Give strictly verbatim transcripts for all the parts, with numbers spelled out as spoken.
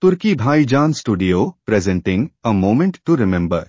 तुर्की भाईजान studio presenting a moment to remember.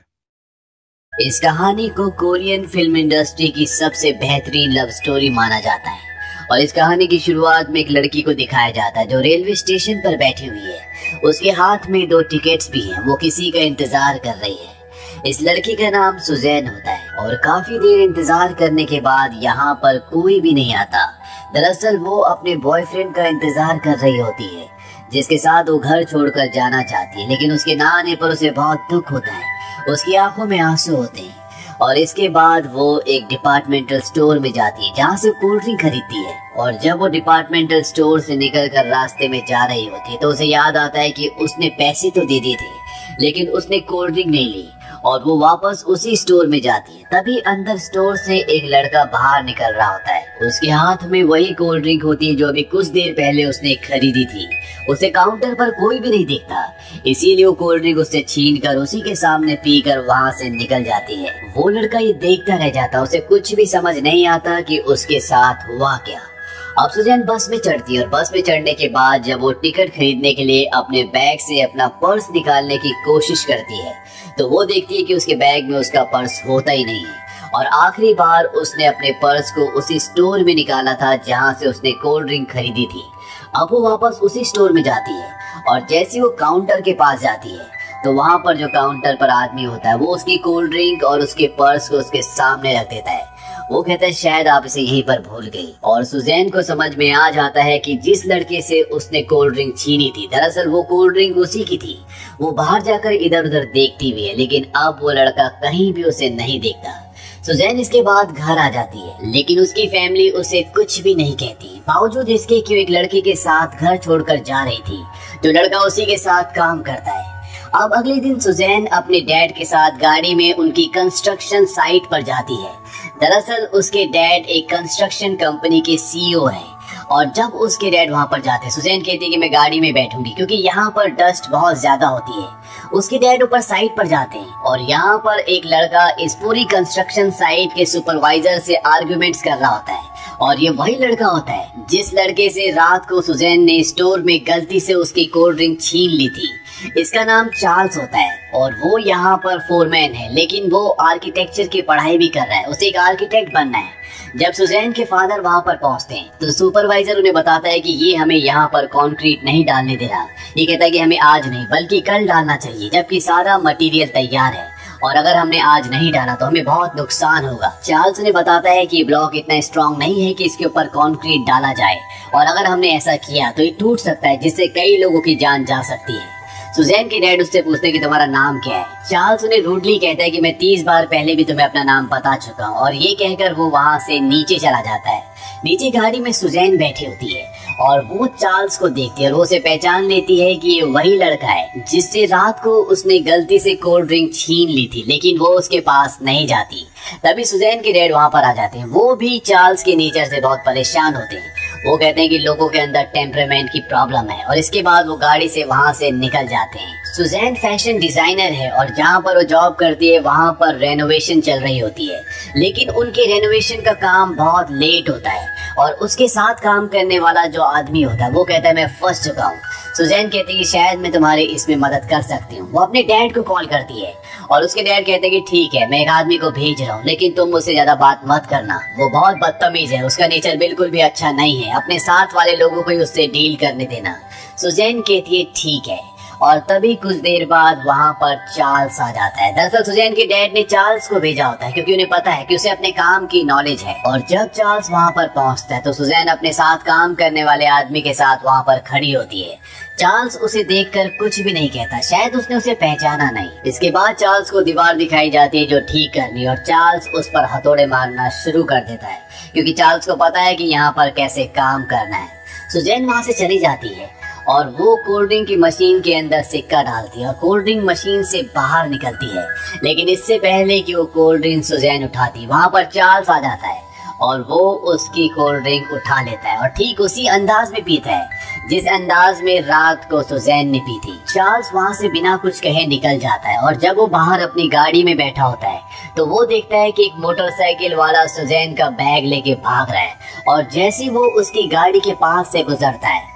इस कहानी को कोरियन फिल्म इंडस्ट्री की सबसे बेहतरीन लव स्टोरी माना जाता है और इस कहानी की शुरुआत में एक लड़की को दिखाया जाता है जो रेलवे स्टेशन पर बैठी हुई है। उसके हाथ में दो टिकट्स भी हैं, वो किसी का इंतजार कर रही है। इस लड़की का नाम सुजैन होता है और काफी देर इंतजार करने के बाद यहाँ पर कोई भी नहीं आता। दरअसल वो अपने बॉयफ्रेंड का इंतजार कर रही होती है जिसके साथ वो घर छोड़कर जाना चाहती है, लेकिन उसके ना आने पर उसे बहुत दुख होता है। उसकी आंखों में आंसू होते हैं और इसके बाद वो एक डिपार्टमेंटल स्टोर में जाती है जहाँ से कोल्ड ड्रिंक खरीदती है। और जब वो डिपार्टमेंटल स्टोर से निकलकर रास्ते में जा रही होती है तो उसे याद आता है कि उसने पैसे तो दे दिए थे लेकिन उसने कोल्ड ड्रिंक नहीं ली और वो वापस उसी स्टोर में जाती है। तभी अंदर स्टोर से एक लड़का बाहर निकल रहा होता है। उसके हाथ में वही कोल्ड ड्रिंक होती है जो अभी कुछ देर पहले उसने खरीदी थी। उसे काउंटर पर कोई भी नहीं देखता, इसीलिए वो कोल्ड ड्रिंक उससे छीन कर उसी के सामने पीकर वहाँ से निकल जाती है। वो लड़का ये देखता रह जाता, उसे कुछ भी समझ नहीं आता कि उसके साथ हुआ क्या। अब सुजैन बस में चढ़ती है और बस में चढ़ने के बाद जब वो टिकट खरीदने के लिए अपने बैग से अपना पर्स निकालने की कोशिश करती है तो वो देखती है कि उसके बैग में उसका पर्स होता ही नहीं है। और आखिरी बार उसने अपने पर्स को उसी स्टोर में निकाला था जहाँ से उसने कोल्ड ड्रिंक खरीदी थी। अब वो वापस उसी स्टोर में जाती है और जैसे वो काउंटर के पास जाती है तो वहाँ पर जो काउंटर पर आदमी होता है वो उसकी कोल्ड ड्रिंक और उसके पर्स को उसके सामने रख देता है। वो कहता है शायद आप इसे यहीं पर भूल गई। और सुजैन को समझ में आ जाता है कि जिस लड़के से उसने कोल्ड ड्रिंक छीनी थी दरअसल वो कोल्ड ड्रिंक उसी की थी। वो बाहर जाकर इधर उधर देखती हुई है लेकिन अब वो लड़का कहीं भी उसे नहीं देखता। सुजैन इसके बाद घर आ जाती है लेकिन उसकी फैमिली उसे कुछ भी नहीं कहती, बावजूद इसके कि वो एक लड़के के साथ घर छोड़कर जा रही थी जो लड़का उसी के साथ काम करता है। अब अगले दिन सुजैन अपने डैड के साथ गाड़ी में उनकी कंस्ट्रक्शन साइट पर जाती है। दरअसल उसके डैड एक कंस्ट्रक्शन कंपनी के सीईओ हैं और जब उसके डैड वहां पर जाते हैं सुजैन कहती है कि मैं गाड़ी में बैठूंगी क्योंकि यहाँ पर डस्ट बहुत ज्यादा होती है। उसके डैड ऊपर साइट पर जाते हैं और यहाँ पर एक लड़का इस पूरी कंस्ट्रक्शन साइट के सुपरवाइजर से आर्गुमेंट्स कर रहा होता है और ये वही लड़का होता है जिस लड़के से रात को सुजैन ने स्टोर में गलती से उसकी कोल्ड ड्रिंक छीन ली थी। इसका नाम चार्ल्स होता है और वो यहाँ पर फोरमैन है लेकिन वो आर्किटेक्चर की पढ़ाई भी कर रहा है, उसे एक आर्किटेक्ट बनना है। जब सुजैन के फादर वहाँ पर पहुँचते हैं तो सुपरवाइजर उन्हें बताता है कि ये हमें यहाँ पर कंक्रीट नहीं डालने दे रहा। ये कहता है कि हमें आज नहीं बल्कि कल डालना चाहिए जबकि सारा मटेरियल तैयार है और अगर हमने आज नहीं डाला तो हमें बहुत नुकसान होगा। चार्ल्स ने बताता है कि ब्लॉक इतना स्ट्रॉन्ग नहीं है कि इसके ऊपर कंक्रीट डाला जाए और अगर हमने ऐसा किया तो ये टूट सकता है जिससे कई लोगों की जान जा सकती है। सुजैन के डैड उससे पूछते हैं कि तुम्हारा नाम क्या है। चार्ल्स उन्हें रूडली कहता है कि मैं तीस बार पहले भी तुम्हें अपना नाम बता चुका हूँ और ये कहकर वो वहाँ से नीचे चला जाता है। नीचे गाड़ी में सुजैन बैठी होती है और वो चार्ल्स को देखती है और वो उसे पहचान लेती है कि ये वही लड़का है जिससे रात को उसने गलती से कोल्ड ड्रिंक छीन ली थी लेकिन वो उसके पास नहीं जाती। तभी सुजैन के डैड वहाँ पर आ जाते हैं। वो भी चार्ल्स के नेचर से बहुत परेशान होते हैं। वो कहते हैं कि लोगों के अंदर टेम्परामेंट की प्रॉब्लम है और इसके बाद वो गाड़ी से वहाँ से निकल जाते हैं। सुजैन फैशन डिजाइनर है और जहाँ पर वो जॉब करती है वहाँ पर रेनोवेशन चल रही होती है लेकिन उनके रेनोवेशन का काम बहुत लेट होता है और उसके साथ काम करने वाला जो आदमी होता है वो कहता है मैं फंस चुका हूँ। सुजैन कहती है कि शायद मैं तुम्हारी इसमें मदद कर सकती हूँ। वो अपने डैड को कॉल करती है और उसके डैड कहते हैं कि ठीक है मैं एक आदमी को भेज रहा हूँ लेकिन तुम मुझसे ज्यादा बात मत करना, वो बहुत बदतमीज है, उसका नेचर बिल्कुल भी अच्छा नहीं है, अपने साथ वाले लोगों को ही उससे डील करने देना। सुजैन कहती है ठीक है और तभी कुछ देर बाद वहाँ पर चार्ल्स आ जाता है। दरअसल सुजैन के डैड ने चार्ल्स को भेजा होता है क्योंकि उन्हें पता है कि उसे अपने काम की नॉलेज है। और जब चार्ल्स वहाँ पर पहुँचता है तो सुजैन अपने साथ काम करने वाले आदमी के साथ वहाँ पर खड़ी होती है। चार्ल्स उसे देखकर कुछ भी नहीं कहता, शायद उसने उसे पहचाना नहीं। इसके बाद चार्ल्स को दीवार दिखाई जाती है जो ठीक करनी और चार्ल्स उस पर हथौड़े मारना शुरू कर देता है क्योंकि चार्ल्स को पता है कि यहाँ पर कैसे काम करना है। सुजैन वहाँ से चली जाती है और वो कोल्ड ड्रिंक की मशीन के अंदर सिक्का डालती है और कोल्ड ड्रिंक मशीन से बाहर निकलती है लेकिन इससे पहले कि वो कोल्ड ड्रिंक सुजैन उठाती वहाँ पर चार्ल्स आ जाता है और वो उसकी कोल्ड ड्रिंक उठा लेता है और ठीक उसी अंदाज में पीता है जिस अंदाज में रात को सुजैन ने पी थी। चार्ल्स वहाँ से बिना कुछ कहे निकल जाता है और जब वो बाहर अपनी गाड़ी में बैठा होता है तो वो देखता है कि एक मोटरसाइकिल वाला सुजैन का बैग लेके भाग रहा है और जैसे वो उसकी गाड़ी के पास से गुजरता है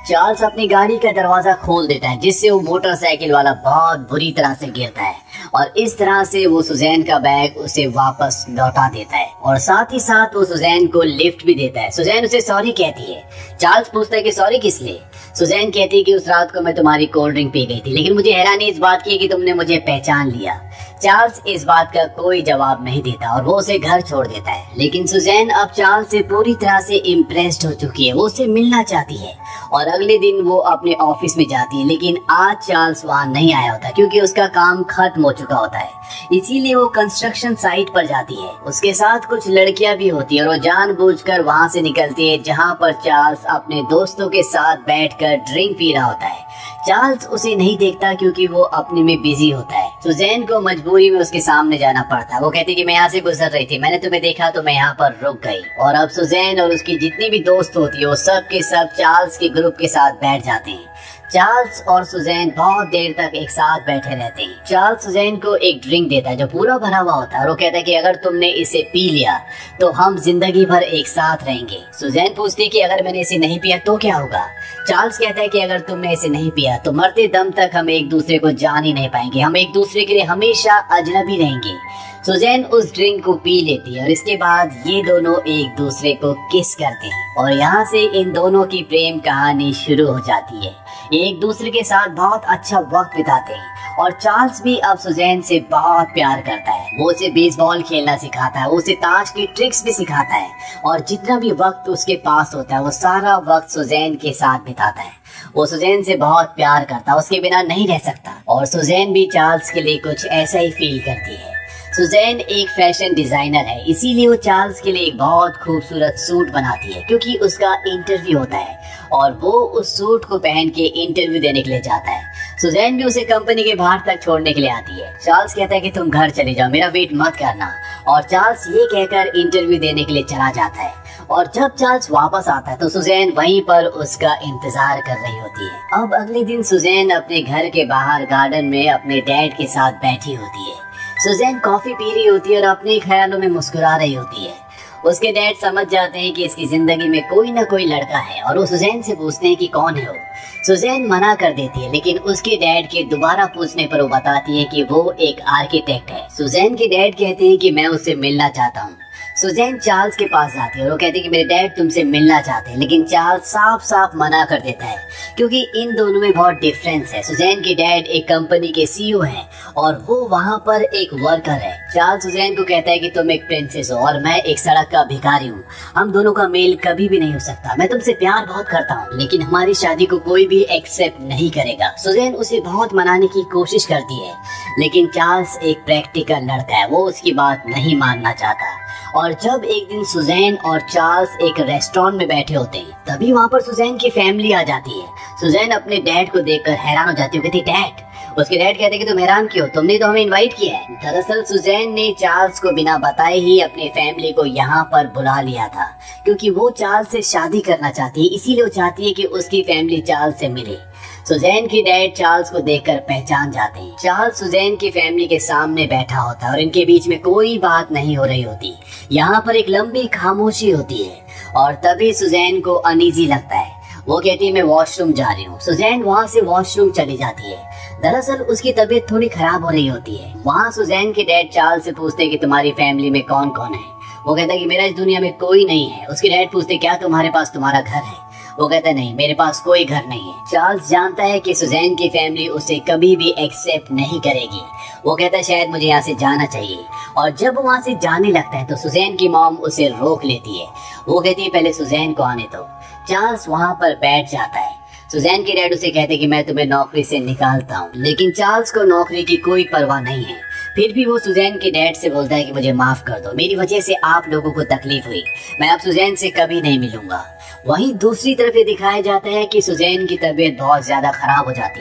चार्ल्स अपनी गाड़ी का दरवाजा खोल देता है जिससे वो मोटरसाइकिल वाला बहुत बुरी तरह से गिरता है और इस तरह से वो सुजैन का बैग उसे वापस लौटा देता है और साथ ही साथ वो सुजैन को लिफ्ट भी देता है। सुजैन उसे सॉरी कहती है। चार्ल्स पूछता है कि सॉरी किस लिए? सुजैन कहती है कि उस रात को मैं तुम्हारी कोल्ड ड्रिंक पी गई थी, लेकिन मुझे हैरानी इस बात की कि तुमने मुझे पहचान लिया। चार्ल्स इस बात का कोई जवाब नहीं देता और वो उसे घर छोड़ देता है। लेकिन सुजैन अब चार्ल्स से पूरी तरह से इम्प्रेस्ड हो चुकी है। वो उससे मिलना चाहती है और अगले दिन वो अपने ऑफिस में जाती है, लेकिन आज चार्ल्स वहाँ नहीं आया होता क्योंकि उसका काम खत्म हो चुका होता है। इसीलिए वो कंस्ट्रक्शन साइट पर जाती है। उसके साथ कुछ लड़कियां भी होती है और वो जानबूझकर वहाँ से निकलती है जहाँ पर चार्ल्स अपने दोस्तों के साथ बैठकर ड्रिंक पी रहा होता है। चार्ल्स उसे नहीं देखता क्योंकि वो अपने में बिजी होता है। सुजैन को मजबूरी में उसके सामने जाना पड़ता है। वो कहती है कि मैं यहाँ से गुजर रही थी, मैंने तुम्हें देखा तो मैं यहाँ पर रुक गई। और अब सुजैन और उसकी जितनी भी दोस्त होती है वो सब के सब चार्ल्स के ग्रुप के साथ बैठ जाते हैं। चार्ल्स और सुजैन बहुत देर तक एक साथ बैठे रहते हैं। चार्ल्स सुजैन को एक ड्रिंक देता है जो पूरा भरा हुआ होता है और वो कहता है कि अगर तुमने इसे पी लिया तो हम जिंदगी भर एक साथ रहेंगे। सुजैन पूछती है कि अगर मैंने इसे नहीं पिया तो क्या होगा? चार्ल्स कहता है कि अगर तुमने इसे नहीं पिया तो मरते दम तक हम एक दूसरे को जान ही नहीं पाएंगे, हम एक दूसरे के लिए हमेशा अजनबी रहेंगे। सुजैन उस ड्रिंक को पी लेती है और इसके बाद ये दोनों एक दूसरे को किस करते हैं और यहाँ से इन दोनों की प्रेम कहानी शुरू हो जाती है। ये एक दूसरे के साथ बहुत अच्छा वक्त बिताते हैं और चार्ल्स भी अब सुजैन से बहुत प्यार करता है। वो उसे बेसबॉल खेलना सिखाता है, वो उसे ताश की ट्रिक्स भी सिखाता है और जितना भी वक्त उसके पास होता है वो सारा वक्त सुजैन के साथ बिताता है। वो सुजैन से बहुत प्यार करता है, उसके बिना नहीं रह सकता और सुजैन भी चार्ल्स के लिए कुछ ऐसा ही फील करती है। सुजैन एक फैशन डिजाइनर है, इसीलिए वो चार्ल्स के लिए एक बहुत खूबसूरत सूट बनाती है क्योंकि उसका इंटरव्यू होता है और वो उस सूट को पहन के इंटरव्यू देने के लिए जाता है। सुजैन भी उसे कंपनी के बाहर तक छोड़ने के लिए आती है। चार्ल्स कहता है कि तुम घर चले जाओ, मेरा वेट मत करना, और चार्ल्स ये कहकर इंटरव्यू देने के लिए चला जाता है। और जब चार्ल्स वापस आता है तो सुजैन वहीं पर उसका इंतजार कर रही होती है। अब अगले दिन सुजैन अपने घर के बाहर गार्डन में अपने डैड के साथ बैठी होती है। सुजैन कॉफी पी रही होती है और अपने ख्यालों में मुस्कुरा रही होती है। उसके डैड समझ जाते हैं कि इसकी जिंदगी में कोई ना कोई लड़का है और वो सुजैन से पूछते हैं कि कौन है वो। सुजैन मना कर देती है, लेकिन उसके डैड के दोबारा पूछने पर वो बताती है कि वो एक आर्किटेक्ट है। सुजैन के डैड कहते हैं कि मैं उससे मिलना चाहता हूँ। सुजैन चार्ल्स के पास जाती है और वो कहती है कि मेरे डैड तुमसे मिलना चाहते हैं, लेकिन चार्ल्स साफ साफ मना कर देता है क्योंकि इन दोनों में बहुत डिफरेंस है। सुजैन के डैड एक कंपनी के सीईओ हैं और वो वहाँ पर एक वर्कर है। चार्ल्स सुजैन को कहता है कि तुम एक प्रिंसेस हो और मैं एक सड़क का भिखारी हूँ, हम दोनों का मेल कभी भी नहीं हो सकता। मैं तुमसे प्यार बहुत करता हूँ लेकिन हमारी शादी को कोई भी एक्सेप्ट नहीं करेगा। सुजैन उसे बहुत मनाने की कोशिश करती है, लेकिन चार्ल्स एक प्रैक्टिकल लड़का है, वो उसकी बात नहीं मानना चाहता। और जब एक दिन सुजैन और चार्ल्स एक रेस्टोरेंट में बैठे होते हैं तभी वहाँ पर सुजैन की फैमिली आ जाती है। सुजैन अपने डैड को देखकर हैरान हो जाती है, कहती डैड। उसके डैड कहते हैं कि तुम हैरान क्यों, तुमने तो हमें इनवाइट किया है। दरअसल सुजैन ने चार्ल्स को बिना बताए ही अपने फैमिली को यहाँ पर बुला लिया था क्योंकि वो चार्ल्स से शादी करना चाहती है, इसीलिए वो चाहती है कि उसकी फैमिली चार्ल्स से मिले। सुजैन की डैड चार्ल्स को देखकर पहचान जाते हैं। चार्ल्स सुजैन की फैमिली के सामने बैठा होता है और इनके बीच में कोई बात नहीं हो रही होती। यहाँ पर एक लंबी खामोशी होती है और तभी सुजैन को अनईजी लगता है। वो कहती है मैं वॉशरूम जा रही हूँ। सुजैन वहाँ से वॉशरूम चली जाती है। दरअसल उसकी तबीयत थोड़ी खराब हो रही होती है। वहाँ सुजैन के डैड चार्ल्स से पूछते हैं कि तुम्हारी फैमिली में कौन कौन है। वो कहता है कि मेरा इस दुनिया में कोई नहीं है। उसके डैड पूछते क्या तुम्हारे पास तुम्हारा घर है? वो कहता है नहीं, मेरे पास कोई घर नहीं है। चार्ल्स जानता है कि सुजैन की फैमिली उसे कभी भी एक्सेप्ट नहीं करेगी। वो कहता है शायद मुझे यहाँ से जाना चाहिए और जब वो वहाँ से जाने लगता है तो सुजैन की मॉम उसे रोक लेती है। वो कहती है पहले सुजैन को आने दो। चार्ल्स वहाँ पर बैठ जाता है। सुजैन के डैड उसे कहते कि मैं तुम्हें नौकरी से निकालता हूँ, लेकिन चार्ल्स को नौकरी की कोई परवाह नहीं है। फिर भी वो सुजैन के डैड से बोलता है कि मुझे माफ कर दो, मेरी वजह से आप लोगों को तकलीफ हुई, मैं अब सुजैन से कभी नहीं मिलूंगा। वहीं दूसरी तरफ ये दिखाया जाता है कि सुजैन की तबीयत बहुत ज्यादा खराब हो जाती है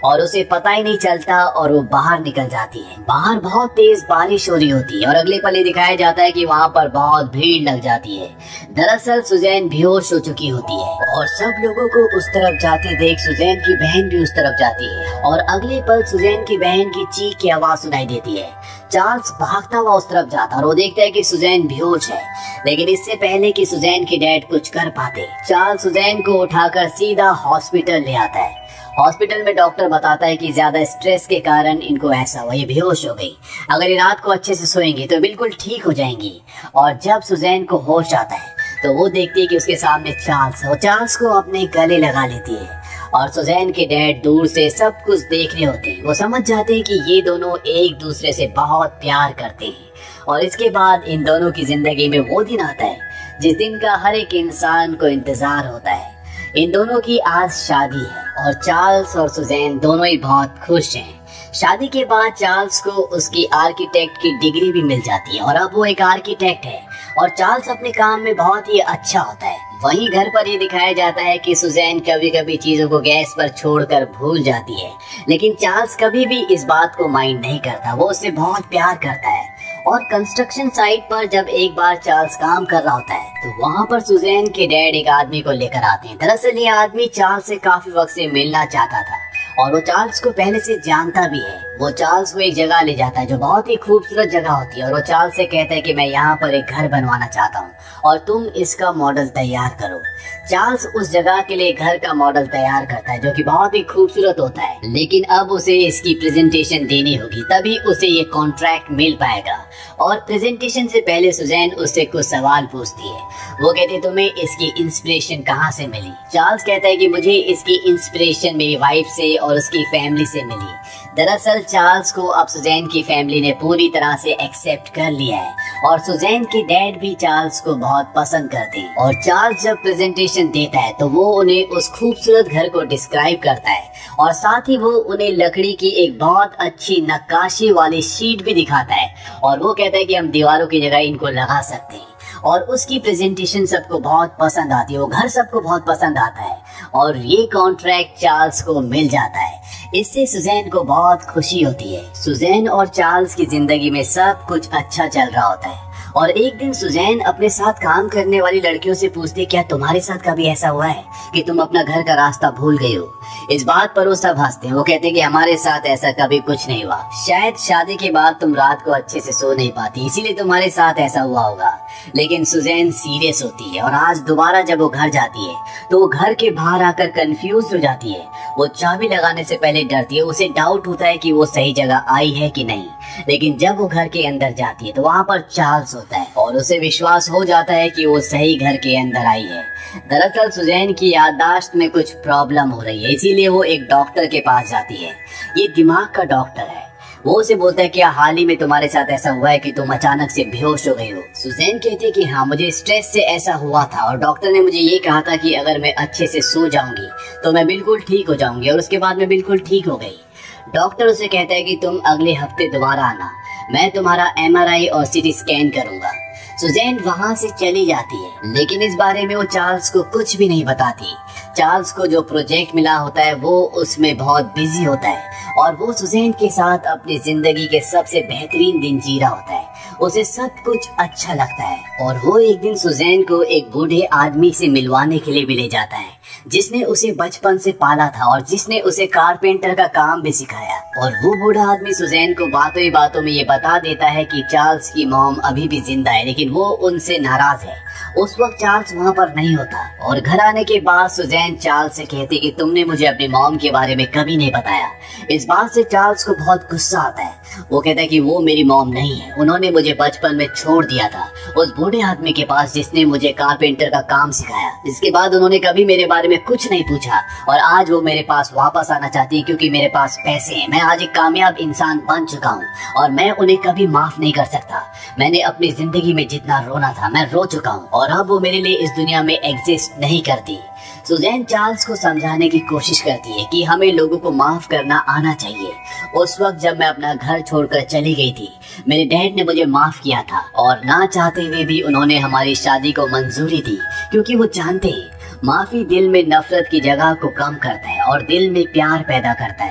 और उसे पता ही नहीं चलता और वो बाहर निकल जाती है। बाहर बहुत तेज बारिश हो रही होती है और अगले पल ये दिखाया जाता है कि वहाँ पर बहुत भीड़ लग जाती है। दरअसल सुजैन बेहोश हो चुकी होती है और सब लोगों को उस तरफ जाते देख सुजैन की बहन भी उस तरफ जाती है और अगले पल सुजैन की बहन की चीख की आवाज सुनाई देती है। चार्ल्स भागता हुआ उस तरफ जाता है और वो देखता है कि सुजैन बेहोश है, लेकिन इससे पहले कि सुजैन के डैड कुछ कर पाते, चार्ल्स सुजैन को उठाकर सीधा हॉस्पिटल ले आता है। हॉस्पिटल में डॉक्टर बताता है कि ज्यादा स्ट्रेस के कारण इनको ऐसा हुआ, ये बेहोश हो गई। अगर ये रात को अच्छे से सोएंगी तो बिल्कुल ठीक हो जाएंगी। और जब सुजैन को होश आता है तो वो देखती है कि उसके सामने चार्ल्स है। वो चार्ल्स को अपने गले लगा लेती है और सुजैन के डैड दूर से सब कुछ देख रहे होते हैं। वो समझ जाते हैं कि ये दोनों एक दूसरे से बहुत प्यार करते हैं और इसके बाद इन दोनों की जिंदगी में वो दिन आता है जिस दिन का हर एक इंसान को इंतजार होता है। इन दोनों की आज शादी है और चार्ल्स और सुजैन दोनों ही बहुत खुश हैं। शादी के बाद चार्ल्स को उसकी आर्किटेक्ट की डिग्री भी मिल जाती है और अब वो एक आर्किटेक्ट है और चार्ल्स अपने काम में बहुत ही अच्छा होता है। वहीं घर पर ये दिखाया जाता है कि सुजैन कभी कभी चीजों को गैस पर छोड़कर भूल जाती है, लेकिन चार्ल्स कभी भी इस बात को माइंड नहीं करता। वो उससे बहुत प्यार करता है और कंस्ट्रक्शन साइट पर जब एक बार चार्ल्स काम कर रहा होता है तो वहाँ पर सुजैन के डैड एक आदमी को लेकर आते हैं। दरअसल ये आदमी चार्ल्स से काफी वक्त से मिलना चाहता था और वो चार्ल्स को पहले से जानता भी है। वो चार्ल्स को एक जगह ले जाता है जो बहुत ही खूबसूरत जगह होती है और वो चार्ल्स से कहता है कि मैं यहाँ पर एक घर बनवाना चाहता हूँ और तुम इसका मॉडल तैयार करो। चार्ल्स उस जगह के लिए घर का मॉडल तैयार करता है जो कि बहुत ही खूबसूरत होता है, लेकिन अब उसे इसकी प्रेजेंटेशन देनी होगी, तभी उसे ये कॉन्ट्रैक्ट मिल पाएगा। और प्रेजेंटेशन से पहले सुजैन उससे कुछ सवाल पूछती है। वो कहती है तुम्हें इसकी इंस्पिरेशन कहाँ से मिली? चार्ल्स कहता है कि मुझे इसकी इंस्पिरेशन मेरी वाइफ से और उसकी फैमिली से मिली। दरअसल चार्ल्स को अब सुजैन की फैमिली ने पूरी तरह से एक्सेप्ट कर लिया है और सुजैन के डैड भी चार्ल्स को बहुत पसंद करते हैं। और चार्ल्स जब प्रेजेंटेशन देता है तो वो उन्हें उस खूबसूरत घर को डिस्क्राइब करता है और साथ ही वो उन्हें लकड़ी की एक बहुत अच्छी नक्काशी वाली शीट भी दिखाता है और वो कहता है कि हम दीवारों की जगह इनको लगा सकते हैं। और उसकी प्रेजेंटेशन सबको बहुत पसंद आती है, वो घर सबको बहुत पसंद आता है और ये कॉन्ट्रैक्ट चार्ल्स को मिल जाता है। इससे सुजैन को बहुत खुशी होती है। सुजैन और चार्ल्स की जिंदगी में सब कुछ अच्छा चल रहा होता है और एक दिन सुजैन अपने साथ काम करने वाली लड़कियों से पूछती, क्या तुम्हारे साथ कभी ऐसा हुआ है कि तुम अपना घर का रास्ता भूल गई हो? इस बात पर वो सब हंसते हैं। वो कहते हैं कि हमारे साथ ऐसा कभी कुछ नहीं हुआ, शायद शादी के बाद तुम रात को अच्छे से सो नहीं पाती इसीलिए तुम्हारे साथ ऐसा हुआ होगा। लेकिन सुजैन सीरियस होती है और आज दोबारा जब वो घर जाती है तो वो घर के बाहर आकर कंफ्यूज हो जाती है। वो चाबी लगाने से पहले डरती है, उसे डाउट होता है कि वो सही जगह आई है कि नहीं। लेकिन जब वो घर के अंदर जाती है तो वहाँ पर चार्ल्स होता है और उसे विश्वास हो जाता है कि वो सही घर के अंदर आई है। दरअसल सुजैन की याददाश्त में कुछ प्रॉब्लम हो रही है, इसीलिए वो एक डॉक्टर के पास जाती है। ये दिमाग का डॉक्टर है। वो उसे बोलता है क्या हाल ही में तुम्हारे साथ ऐसा हुआ है कि तुम अचानक से बेहोश हो गई हो? सुजैन कहती है कि हाँ, मुझे स्ट्रेस से ऐसा हुआ था और डॉक्टर ने मुझे ये कहा था कि अगर मैं अच्छे से सो जाऊंगी तो मैं बिल्कुल ठीक हो जाऊंगी और उसके बाद मैं बिल्कुल ठीक हो गई। डॉक्टर उसे कहता है कि तुम अगले हफ्ते दोबारा आना, मैं तुम्हारा एम आर आई और सी टी स्कैन करूंगा। सुजैन वहाँ से चली जाती है, लेकिन इस बारे में वो चार्ल्स को कुछ भी नहीं बताती। चार्ल्स को जो प्रोजेक्ट मिला होता है वो उसमें बहुत बिजी होता है और वो सुजैन के साथ अपनी जिंदगी के सबसे बेहतरीन दिन जी रहा होता है। उसे सब कुछ अच्छा लगता है और वो एक दिन सुजैन को एक बूढ़े आदमी से मिलवाने के लिए भी ले जाता है जिसने उसे बचपन से पाला था और जिसने उसे कारपेंटर का काम भी सिखाया। और वो बूढ़ा आदमी सुजैन को बातों ही बातों में ये बता देता है कि चार्ल्स की मॉम अभी भी जिंदा है, लेकिन वो उनसे नाराज है। उस वक्त चार्ल्स वहाँ पर नहीं होता और घर आने के बाद सुजैन चार्ल्स से कहती कि तुमने मुझे अपनी मॉम के बारे में कभी नहीं बताया। इस बात से चार्ल्स को बहुत गुस्सा आता है। वो कहता है कि वो मेरी मॉम नहीं है, उन्होंने मुझे बचपन में छोड़ दिया था उस बूढ़े आदमी के पास जिसने मुझे कारपेंटर का काम सिखाया। इसके बाद उन्होंने कभी मेरे बारे में कुछ नहीं पूछा और आज वो मेरे पास वापस आना चाहती है क्योंकि मेरे पास पैसे हैं। मैं आज एक कामयाब इंसान बन चुका हूँ और मैं उन्हें कभी माफ नहीं कर सकता। मैंने अपनी जिंदगी में जितना रोना था मैं रो चुका हूँ और अब वो मेरे लिए इस दुनिया में एग्जिस्ट नहीं करती। सुजैन चार्ल्स को समझाने की कोशिश करती है कि हमें लोगों को माफ करना आना चाहिए। उस वक्त जब मैं अपना घर छोड़कर चली गई थी मेरे डैड ने मुझे माफ किया था और ना चाहते हुए भी उन्होंने हमारी शादी को मंजूरी दी क्योंकि वो जानते हैं माफी दिल में नफरत की जगह को कम करता है और दिल में प्यार पैदा करता है।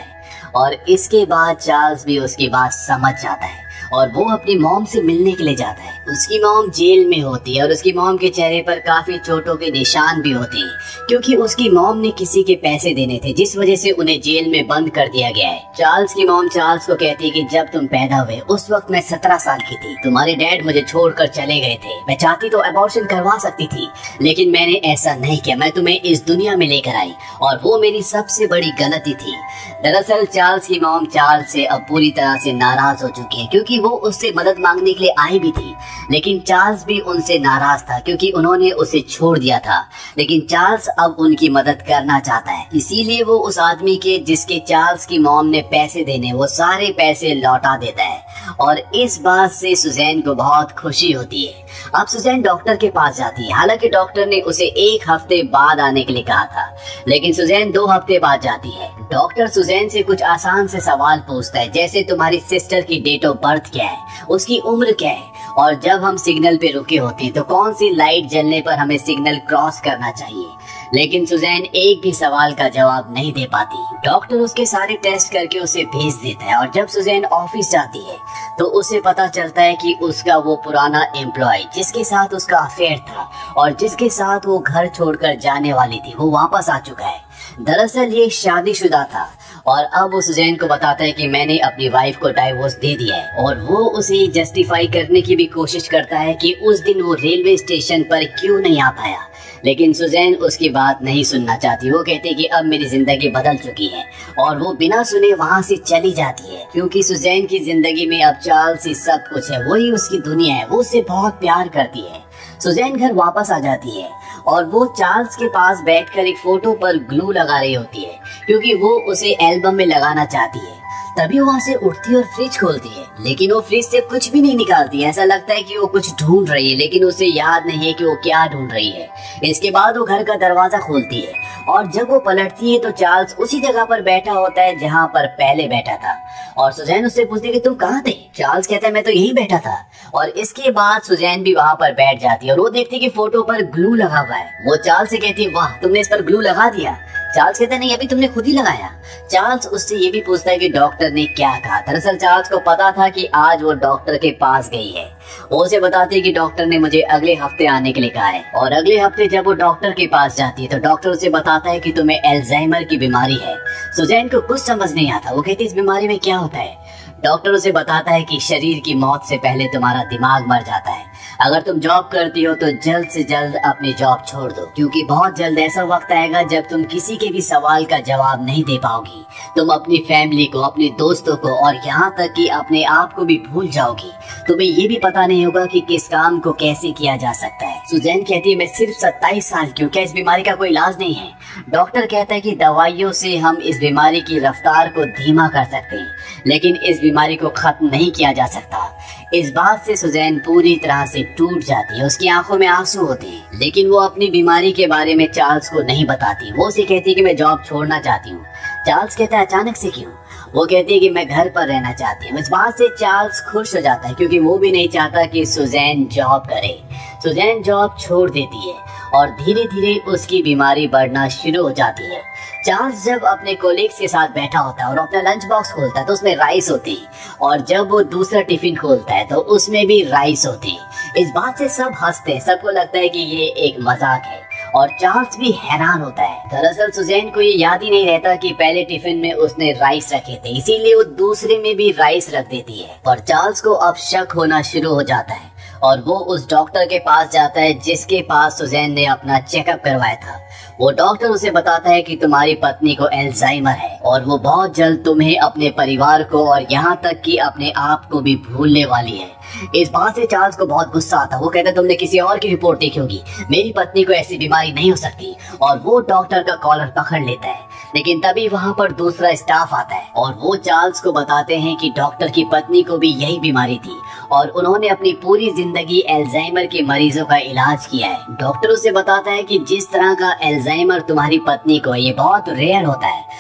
और इसके बाद चार्ल्स भी उसकी बात समझ जाता है और वो अपनी मॉम से मिलने के लिए जाता है। उसकी मॉम जेल में होती है और उसकी मॉम के चेहरे पर काफी चोटों के निशान भी होते हैं, क्योंकि उसकी मॉम ने किसी के पैसे देने थे, जिस वजह से उन्हें जेल में बंद कर दिया गया है। चार्ल्स की मॉम चार्ल्स को कहती है कि जब तुम पैदा हुए उस वक्त मैं सत्रह साल की थी, तुम्हारे डैड मुझे छोड़कर चले गए थे, मैं चाहती तो अबॉर्शन करवा सकती थी, लेकिन मैंने ऐसा नहीं किया, मैं तुम्हें इस दुनिया में लेकर आई और वो मेरी सबसे बड़ी गलती थी। दरअसल चार्ल्स की मॉम चार्ल्स से अब पूरी तरह से नाराज हो चुकी है, क्योंकि वो उससे मदद मांगने के लिए आई भी थी, लेकिन चार्ल्स भी उनसे नाराज था क्योंकि उन्होंने उसे छोड़ दिया था। लेकिन चार्ल्स अब उनकी मदद करना चाहता है, इसीलिए वो उस आदमी के जिसके चार्ल्स की मॉम ने पैसे देने, वो सारे पैसे लौटा देता है और इस बात से सुजैन को बहुत खुशी होती है। अब सुजैन डॉक्टर के पास जाती है, हालांकि डॉक्टर ने उसे एक हफ्ते बाद आने के लिए कहा था, लेकिन सुजैन दो हफ्ते बाद जाती है। डॉक्टर सुजैन से कुछ आसान से सवाल पूछता है, जैसे तुम्हारी सिस्टर की डेट ऑफ बर्थ क्या है, उसकी उम्र क्या है, और जब हम सिग्नल पे रुके होते हैं तो कौन सी लाइट जलने पर हमें सिग्नल क्रॉस करना चाहिए। लेकिन सुजैन एक भी सवाल का जवाब नहीं दे पाती। डॉक्टर उसके सारे टेस्ट करके उसे भेज देता है और जब सुजैन ऑफिस जाती है तो उसे पता चलता है कि उसका वो पुराना एम्प्लॉय जिसके साथ उसका अफेयर था और जिसके साथ वो घर छोड़कर जाने वाली थी, वो वापस आ चुका है। दरअसल ये शादीशुदा था और अब वो सुजैन को बताता है कि मैंने अपनी वाइफ को डाइवोर्स दे दिया है, और वो उसे जस्टिफाई करने की भी कोशिश करता है कि उस दिन वो रेलवे स्टेशन पर क्यों नहीं आ पाया, लेकिन सुजैन उसकी बात नहीं सुनना चाहती। वो कहती है कि अब मेरी जिंदगी बदल चुकी है और वो बिना सुने वहाँ से चली जाती है, क्योंकि सुजैन की जिंदगी में अब चार्ल्स ही सब कुछ है, वही उसकी दुनिया है, वो उससे बहुत प्यार करती है। सुजैन घर वापस आ जाती है और वो चार्ल्स के पास बैठकर एक फोटो पर ग्लू लगा रही होती है, क्योंकि वो उसे एल्बम में लगाना चाहती है। तभी वहाँ से उठती और फ्रिज खोलती है, लेकिन वो फ्रिज से कुछ भी नहीं निकालती। ऐसा लगता है कि वो कुछ ढूंढ रही है, लेकिन उसे याद नहीं है कि वो क्या ढूंढ रही है। इसके बाद वो घर का दरवाजा खोलती है और जब वो पलटती है तो चार्ल्स उसी जगह पर बैठा होता है जहाँ पर पहले बैठा था, और सुजैन उससे पूछती है कि तुम कहाँ थे। चार्ल्स कहता है मैं तो यहीं बैठा था, और इसके बाद सुजैन भी वहाँ पर बैठ जाती है और वो देखती है कि फोटो पर ग्लू लगा हुआ है। वो चार्ल्स से कहती है वाह तुमने इस पर ग्लू लगा दिया। चार्ल्स कहता है नहीं, अभी तुमने खुद ही लगाया। चार्ल्स उससे ये भी पूछता है कि डॉक्टर ने क्या कहा। दरअसल चार्ल्स को पता था कि आज वो डॉक्टर के पास गई है। वो उसे बताती है कि डॉक्टर ने मुझे अगले हफ्ते आने के लिए कहा है, और अगले हफ्ते जब वो डॉक्टर के पास जाती है तो डॉक्टर उसे बताता है कि तुम्हें अल्जाइमर की बीमारी है। सुजैन को कुछ समझ नहीं आता, वो कहती है इस बीमारी में क्या होता है। डॉक्टर उसे बताता है कि शरीर की मौत से पहले तुम्हारा दिमाग मर जाता है। अगर तुम जॉब करती हो तो जल्द से जल्द अपनी जॉब छोड़ दो, क्योंकि बहुत जल्द ऐसा वक्त आएगा जब तुम किसी के भी सवाल का जवाब नहीं दे पाओगी। तुम अपनी फैमिली को, अपने दोस्तों को और यहाँ तक कि अपने आप को भी भूल जाओगी। तुम्हें ये भी पता नहीं होगा कि किस काम को कैसे किया जा सकता है। सुजैन कहती है मैं सिर्फ सत्ताईस साल की हूँ, क्या इस बीमारी का कोई इलाज नहीं है। डॉक्टर कहता है कि दवाइयों से हम इस बीमारी की रफ्तार को धीमा कर सकते हैं, लेकिन इस बीमारी को खत्म नहीं किया जा सकता। इस बात से सुजैन पूरी तरह से टूट जाती है, उसकी आंखों में आंसू होते हैं, लेकिन वो अपनी बीमारी के बारे में चार्ल्स को नहीं बताती। वो उसे कहती है कि मैं जॉब छोड़ना चाहती हूँ। चार्ल्स कहता है अचानक से क्यों? वो कहती है कि मैं घर पर रहना चाहती हूँ। इस बात से चार्ल्स खुश हो जाता है, क्योंकि वो भी नहीं चाहता कि सुजैन जॉब करे। सुजैन जॉब छोड़ देती है और धीरे धीरे उसकी बीमारी बढ़ना शुरू हो जाती है। चार्ल्स जब अपने कोलीग्स के साथ बैठा होता है और अपना लंच बॉक्स खोलता है तो उसमें राइस होती है, और जब वो दूसरा टिफिन खोलता है तो उसमें भी राइस होती है। इस बात से सब हंसते हैं, सबको लगता है कि ये एक मजाक है, और चार्ल्स भी हैरान होता है। दरअसल सुजैन को ये याद ही नहीं रहता कि पहले टिफिन में उसने राइस रखे थे, इसीलिए वो दूसरे में भी राइस रख देती है। और चार्ल्स को अब शक होना शुरू हो जाता है और वो उस डॉक्टर के पास जाता है जिसके पास सुजैन ने अपना चेकअप करवाया था। वो डॉक्टर उसे बताता है कि तुम्हारी पत्नी को अल्जाइमर है और वो बहुत जल्द तुम्हें, अपने परिवार को और यहाँ तक कि अपने आप को भी भूलने वाली है। इस बात से चार्ल्स को बहुत गुस्सा आता है। वो कहता है तुमने किसी और की रिपोर्ट देखी होगी, मेरी पत्नी को ऐसी बीमारी नहीं हो सकती। और वो डॉक्टर का कॉलर पकड़ लेता है, लेकिन तभी वहाँ पर दूसरा स्टाफ आता है और वो चार्ल्स को बताते हैं कि डॉक्टर की पत्नी को भी यही बीमारी थी और उन्होंने अपनी पूरी जिंदगी अल्जाइमर के मरीजों का इलाज किया है। डॉक्टर उसे बताता है कि जिस तरह का अल्जाइमर तुम्हारी पत्नी को है, ये बहुत रेयर होता है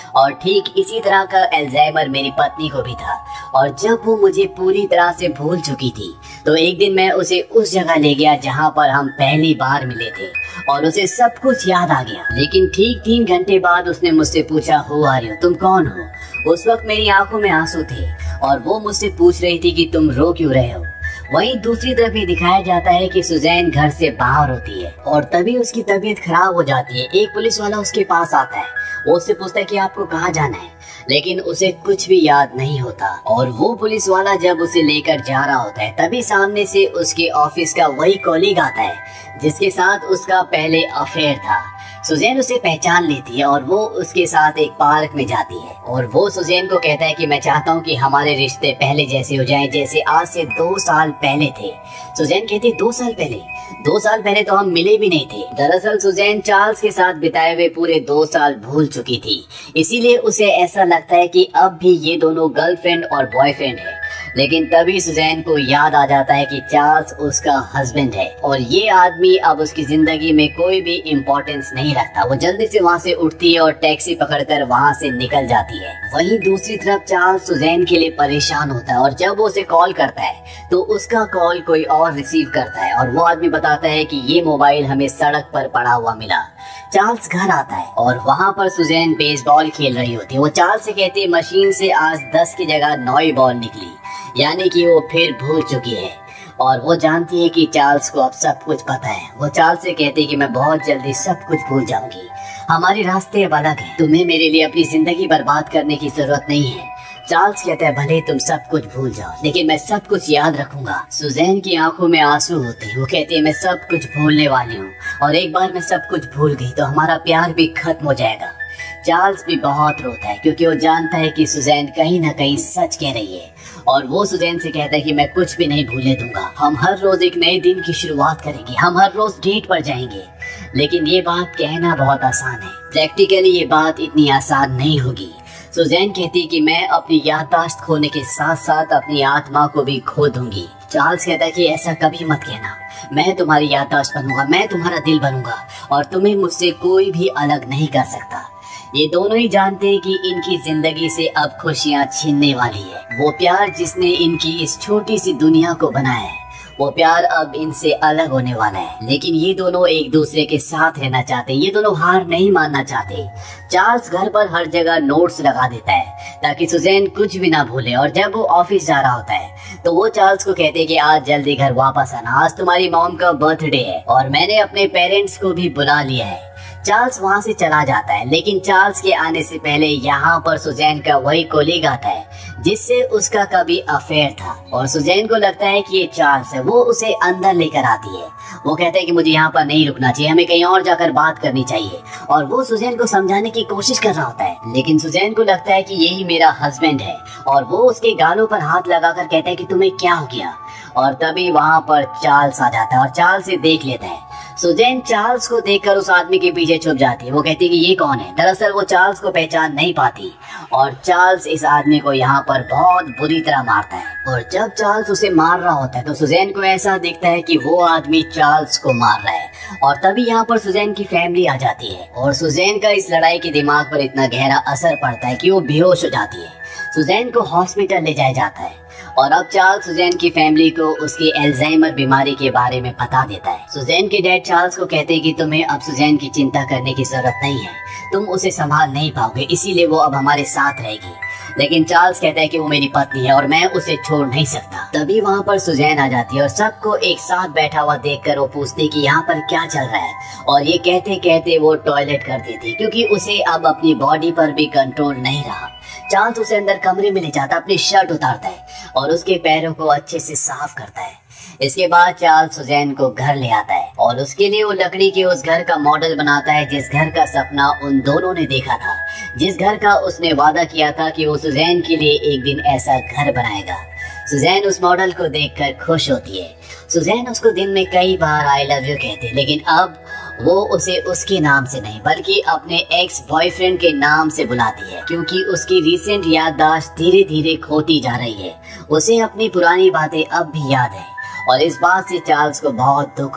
और ठीक इसी तरह का अल्जाइमर मेरी पत्नी को भी था। और जब वो मुझे पूरी तरह से भूल चुकी थी तो एक दिन मैं उसे उस जगह ले गया जहाँ पर हम पहली बार मिले थे और उसे सब कुछ याद आ गया। लेकिन ठीक तीन घंटे बाद उसने मुझसे पूछा, हु आर यू, तुम कौन हो? उस वक्त मेरी आंखों में आंसू थे और वो मुझसे पूछ रही थी कि तुम रो क्यों रहे हो। वहीं दूसरी तरफ ये दिखाया जाता है कि सुजैन घर से बाहर होती है और तभी उसकी तबीयत खराब हो जाती है। एक पुलिस वाला उसके पास आता है, वो उससे पूछता है कि आपको कहाँ जाना है, लेकिन उसे कुछ भी याद नहीं होता। और वो पुलिस वाला जब उसे लेकर जा रहा होता है तभी सामने से उसके ऑफिस का वही कॉलीग आता है जिसके साथ उसका पहले अफेयर था। सुजैन उसे पहचान लेती है और वो उसके साथ एक पार्क में जाती है और वो सुजैन को कहता है कि मैं चाहता हूँ कि हमारे रिश्ते पहले जैसे हो जाएं जैसे आज से दो साल पहले थे। सुजैन कहती, दो साल पहले? दो साल पहले तो हम मिले भी नहीं थे। दरअसल सुजैन चार्ल्स के साथ बिताए हुए पूरे दो साल भूल चुकी थी, इसीलिए उसे ऐसा लगता है कि अब भी ये दोनों गर्लफ्रेंड और बॉयफ्रेंड है। लेकिन तभी सुजैन को याद आ जाता है कि चार्ल्स उसका हस्बैंड है और ये आदमी अब उसकी जिंदगी में कोई भी इम्पोर्टेंस नहीं रखता। वो जल्दी से वहाँ से उठती है और टैक्सी पकड़कर वहाँ से निकल जाती है। वहीं दूसरी तरफ चार्ल्स सुजैन के लिए परेशान होता है और जब वो उसे कॉल करता है तो उसका कॉल कोई और रिसीव करता है और वो आदमी बताता है कि ये मोबाइल हमें सड़क पर पड़ा हुआ मिला। चार्ल्स घर आता है और वहाँ पर सुजैन बेसबॉल खेल रही होती है। वो चार्ल्स से कहती है, मशीन से आज दस की जगह नौ ही बॉल निकली, यानी कि वो फिर भूल चुकी है और वो जानती है कि चार्ल्स को अब सब कुछ पता है। वो चार्ल्स से कहती है कि मैं बहुत जल्दी सब कुछ भूल जाऊंगी, हमारे रास्ते अब अलग हैं, तुम्हें मेरे लिए अपनी जिंदगी बर्बाद करने की जरूरत नहीं है। चार्ल्स कहता है, भले तुम सब कुछ भूल जाओ लेकिन मैं सब कुछ याद रखूंगा। सुजैन की आंखों में आंसू होते हैं। वो कहती है, मैं सब कुछ भूलने वाली हूँ और एक बार मैं सब कुछ भूल गई तो हमारा प्यार भी खत्म हो जाएगा। चार्ल्स भी बहुत रोता है क्योंकि वो जानता है कि सुजैन कहीं ना कहीं सच कह रही है और वो सुजैन से कहता है कि मैं कुछ भी नहीं भूलने दूंगा, हम हर रोज एक नए दिन की शुरुआत करेंगे, हम हर रोज डेट पर जाएंगे। लेकिन ये बात कहना बहुत आसान है, प्रैक्टिकली ये बात इतनी आसान नहीं होगी। सुजैन कहती कि मैं अपनी याददाश्त खोने के साथ साथ अपनी आत्मा को भी खो दूंगी। चार्ल्स कहता है कि ऐसा कभी मत कहना, मैं तुम्हारी याददाश्त बनूंगा, मैं तुम्हारा दिल बनूंगा और तुम्हें मुझसे कोई भी अलग नहीं कर सकता। ये दोनों ही जानते हैं कि इनकी जिंदगी से अब खुशियां छीनने वाली है। वो प्यार जिसने इनकी इस छोटी सी दुनिया को बनाया है, वो प्यार अब इनसे अलग होने वाला है। लेकिन ये दोनों एक दूसरे के साथ रहना चाहते हैं, ये दोनों हार नहीं मानना चाहते। चार्ल्स घर पर हर जगह नोट्स लगा देता है ताकि सुजैन कुछ भी ना भूले और जब वो ऑफिस जा रहा होता है तो वो चार्ल्स को कहते हैं कि आज जल्दी घर वापस आना, आज तुम्हारी मॉम का बर्थडे है और मैंने अपने पेरेंट्स को भी बुला लिया है। चार्ल्स वहाँ से चला जाता है लेकिन चार्ल्स के आने से पहले यहाँ पर सुजैन का वही कोलीग आता है जिससे उसका कभी अफेयर था और सुजैन को लगता है कि ये चार्ल्स है। वो उसे अंदर लेकर आती है। वो कहता है कि मुझे यहाँ पर नहीं रुकना चाहिए, हमें कहीं और जाकर बात करनी चाहिए और वो सुजैन को समझाने की कोशिश कर रहा होता है। लेकिन सुजैन को लगता है कि यही मेरा हस्बैंड है और वो उसके गालों पर हाथ लगाकर कहता है कि तुम्हें क्या हो गया। और तभी वहाँ पर चार्ल्स आ जाता है और चार्ल्स से देख लेता है। सुजैन चार्ल्स को देखकर उस आदमी के पीछे छुप जाती है। वो कहती है कि ये कौन है। दरअसल वो चार्ल्स को पहचान नहीं पाती और चार्ल्स इस आदमी को यहाँ पर बहुत बुरी तरह मारता है और जब चार्ल्स उसे मार रहा होता है तो सुजैन को ऐसा दिखता है कि वो आदमी चार्ल्स को मार रहा है और तभी यहाँ पर सुजैन की फैमिली आ जाती है और सुजैन का इस लड़ाई के दिमाग पर इतना गहरा असर पड़ता है कि वो बेहोश हो जाती है। सुजैन को हॉस्पिटल ले जाया जाता है और अब चार्ल्स सुजैन की फैमिली को उसकी अल्जाइमर बीमारी के बारे में बता देता है। सुजैन के डैड चार्ल्स को कहते हैं कि तुम्हें अब सुजैन की चिंता करने की जरूरत नहीं है, तुम उसे संभाल नहीं पाओगे, इसीलिए वो अब हमारे साथ रहेगी। लेकिन चार्ल्स कहता है कि वो मेरी पत्नी है और मैं उसे छोड़ नहीं सकता। तभी वहाँ पर सुजैन आ जाती है और सबको एक साथ बैठा हुआ देखकर वो पूछती कि यहाँ पर क्या चल रहा है और ये कहते कहते वो टॉयलेट कर देती क्योंकि उसे अब अपनी बॉडी पर भी कंट्रोल नहीं रहा। चार्ल्स उसे अंदर कमरे में ले जाता, अपनी शर्ट उतारता है और उसके पैरों को अच्छे से साफ करता है। इसके बाद चार्ल्स सुजैन को घर ले आता है और उसके लिए वो लकड़ी के उस घर का मॉडल बनाता है जिस घर का सपना उन दोनों ने देखा था, जिस घर का उसने वादा किया था कि वो सुजैन के लिए एक दिन ऐसा घर बनाएगा। सुजैन उस मॉडल को देखकर खुश होती है। सुजैन उसको दिन में कई बार आई लव यू कहती है, लेकिन अब वो उसे उसके नाम से नहीं बल्कि अपने एक्स बॉयफ्रेंड के नाम से बुलाती है क्योंकि उसकी रिसेंट याददाश्त धीरे धीरे खोती जा रही है। उसे अपनी पुरानी बातें अब भी याद है और इस बात से चार्ल्स को बहुत दुख होता है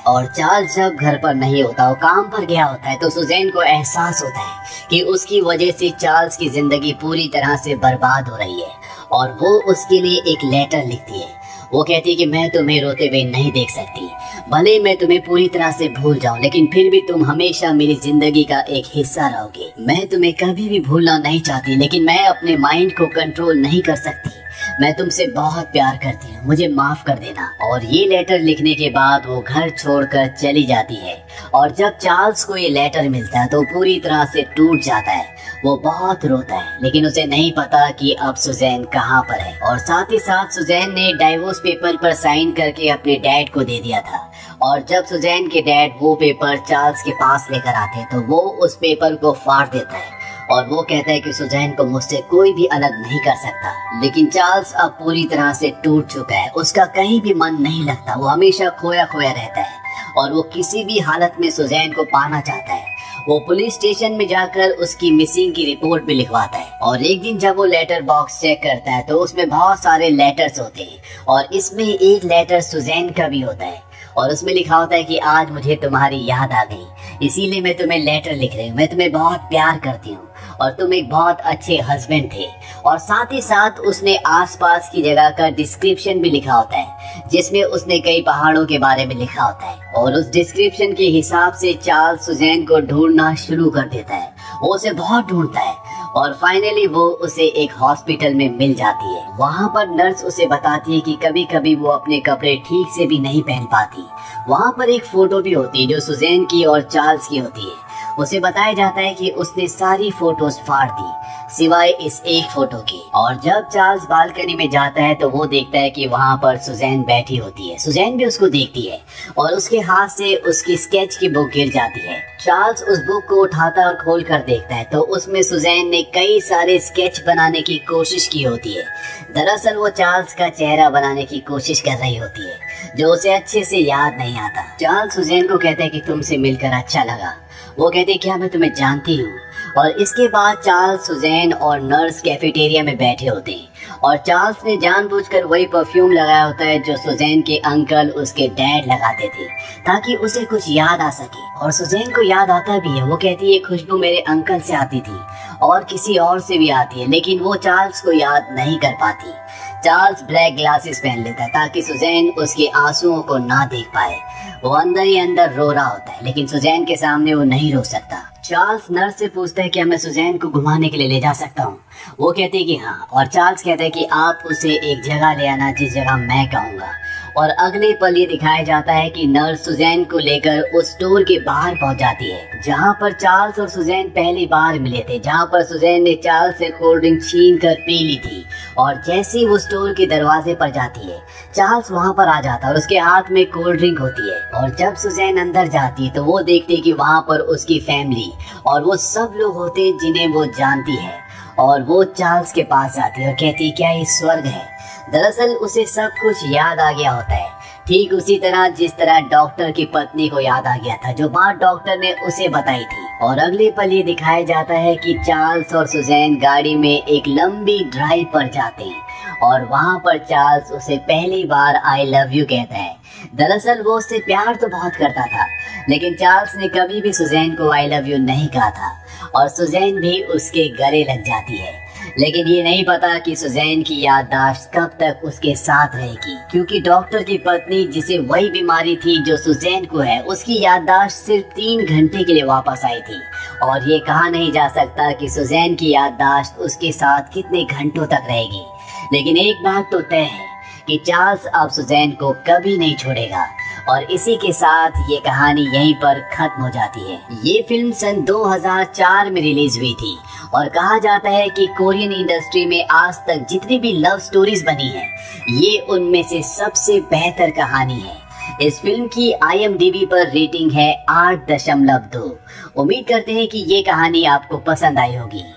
और चार्ल्स जब घर पर नहीं होता, वो काम पर गया होता है, तो सुजैन को एहसास होता है कि उसकी वजह से चार्ल्स की जिंदगी पूरी तरह से बर्बाद हो रही है। और वो उसके लिए एक लेटर लिखती है। वो कहती है कि मैं तुम्हें रोते हुए नहीं देख सकती, भले मैं तुम्हें पूरी तरह से भूल जाऊं, लेकिन फिर भी तुम हमेशा मेरी जिंदगी का एक हिस्सा रहोगे। मैं तुम्हें कभी भी भूलना नहीं चाहती, लेकिन मैं अपने माइंड को कंट्रोल नहीं कर सकती। मैं तुमसे बहुत प्यार करती हूँ, मुझे माफ कर देना। और ये लेटर लिखने के बाद वो घर छोड़कर चली जाती है। और जब चार्ल्स को ये लेटर मिलता है तो पूरी तरह से टूट जाता है। वो बहुत रोता है, लेकिन उसे नहीं पता कि अब सुजैन कहाँ पर है। और साथ ही साथ सुजैन ने डाइवोर्स पेपर पर साइन करके अपने डैड को दे दिया था। और जब सुजैन के डैड वो पेपर चार्ल्स के पास लेकर आते हैं तो वो उस पेपर को फाड़ देता है और वो कहता है कि सुजैन को मुझसे कोई भी अलग नहीं कर सकता। लेकिन चार्ल्स अब पूरी तरह से टूट चुका है, उसका कहीं भी मन नहीं लगता, वो हमेशा खोया खोया रहता है और वो किसी भी हालत में सुजैन को पाना चाहता है। वो पुलिस स्टेशन में जाकर उसकी मिसिंग की रिपोर्ट भी लिखवाता है। और एक दिन जब वो लेटर बॉक्स चेक करता है तो उसमें बहुत सारे लेटर्स होते हैं और इसमें एक लेटर सुजैन का भी होता है। और उसमें लिखा होता है कि आज मुझे तुम्हारी याद आ गई, इसीलिए मैं तुम्हें लेटर लिख रही हूँ। मैं तुम्हें बहुत प्यार करती हूँ और तुम एक बहुत अच्छे हस्बैंड थे। और साथ ही साथ उसने आसपास की जगह का डिस्क्रिप्शन भी लिखा होता है, जिसमें उसने कई पहाड़ों के बारे में लिखा होता है। और उस डिस्क्रिप्शन के हिसाब से चार्ल्स सुजैन को ढूंढना शुरू कर देता है। वो उसे बहुत ढूंढता है और फाइनली वो उसे एक हॉस्पिटल में मिल जाती है। वहाँ पर नर्स उसे बताती है कि कभी कभी वो अपने कपड़े ठीक से भी नहीं पहन पाती। वहाँ पर एक फोटो भी होती है जो सुजैन की और चार्ल्स की होती है। उसे बताया जाता है कि उसने सारी फोटोज फाड़ दी सिवाय इस एक फोटो की। और जब चार्ल्स बालकनी में जाता है तो वो देखता है कि वहाँ पर सुजैन बैठी होती है। सुजैन भी उसको देखती है और उसके हाथ से उसकी स्केच की बुक गिर जाती है। चार्ल्स उस बुक को उठाता और खोल कर देखता है तो उसमें सुजैन ने कई सारे स्केच बनाने की कोशिश की होती है। दरअसल वो चार्ल्स का चेहरा बनाने की कोशिश कर रही होती है, जो उसे अच्छे से याद नहीं आता। चार्ल्स सुजैन को कहता है कि तुमसे मिलकर अच्छा लगा। वो कहते क्या मैं तुम्हें जानती हूँ। और इसके बाद चार्ल्स, सुजैन और नर्स कैफेटेरिया में बैठे होते हैं और चार्ल्स ने जानबूझकर वही परफ्यूम लगाया होता है जो सुजैन के अंकल उसके डैड लगाते थे, ताकि उसे कुछ याद आ सके। और सुजैन को याद आता भी है। वो कहती है ये खुशबू मेरे अंकल से आती थी और किसी और से भी आती है, लेकिन वो चार्ल्स को याद नहीं कर पाती। चार्ल्स ब्लैक ग्लासेस पहन लेता है ताकि सुजैन उसके आंसुओं को ना देख पाए। वो अंदर ही अंदर रो रहा होता है, लेकिन सुजैन के सामने वो नहीं रो सकता। चार्ल्स नर्स से पूछता है क्या मैं सुजैन को घुमाने के लिए ले जा सकता हूँ। वो कहती है कि हाँ। और चार्ल्स कहता है कि आप उसे एक जगह ले आना जिस जगह मैं कहूँगा। और अगले पल ये दिखाया जाता है कि नर्स सुजैन को लेकर उस स्टोर के बाहर पहुंच जाती है जहां पर चार्ल्स और सुजैन पहली बार मिले थे, जहां पर सुजैन ने चार्ल्स से कोल्ड ड्रिंक छीन कर पी ली थी। और जैसे ही वो स्टोर के दरवाजे पर जाती है, चार्ल्स वहां पर आ जाता है और उसके हाथ में कोल्ड ड्रिंक होती है। और जब सुजैन अंदर जाती है तो वो देखती है कि वहां पर उसकी फैमिली और वो सब लोग होते हैं जिन्हें वो जानती है। और वो चार्ल्स के पास आती है और कहती है क्या ये स्वर्ग है। दरअसल उसे सब कुछ याद आ गया होता है, ठीक उसी तरह जिस तरह डॉक्टर की पत्नी को याद आ गया था, जो बात डॉक्टर ने उसे बताई थी। और अगले पल ये दिखाया जाता है कि चार्ल्स और सुजैन गाड़ी में एक लंबी ड्राइव पर जाते हैं और वहाँ पर चार्ल्स उसे पहली बार आई लव यू कहता है। दरअसल वो उससे प्यार तो बहुत करता था, लेकिन चार्ल्स ने कभी भी सुजैन को आई लव यू नहीं कहा था और सुजैन भी उसके गले लग जाती है। लेकिन ये नहीं पता कि सुजैन की याददाश्त कब तक उसके साथ रहेगी, क्योंकि डॉक्टर की पत्नी जिसे वही बीमारी थी जो सुजैन को है, उसकी याददाश्त सिर्फ तीन घंटे के लिए वापस आई थी। और ये कहा नहीं जा सकता कि सुजैन की याददाश्त उसके साथ कितने घंटों तक रहेगी। लेकिन एक बात तो तय है कि चार्ल्स अब सुजैन को कभी नहीं छोड़ेगा। और इसी के साथ ये कहानी यहीं पर खत्म हो जाती है। ये फिल्म सन दो हज़ार चार में रिलीज हुई थी और कहा जाता है कि कोरियन इंडस्ट्री में आज तक जितनी भी लव स्टोरीज बनी है, ये उनमें से सबसे बेहतर कहानी है। इस फिल्म की आई एम डी बी पर रेटिंग है आठ दशमलव दो। उम्मीद करते हैं कि ये कहानी आपको पसंद आई होगी।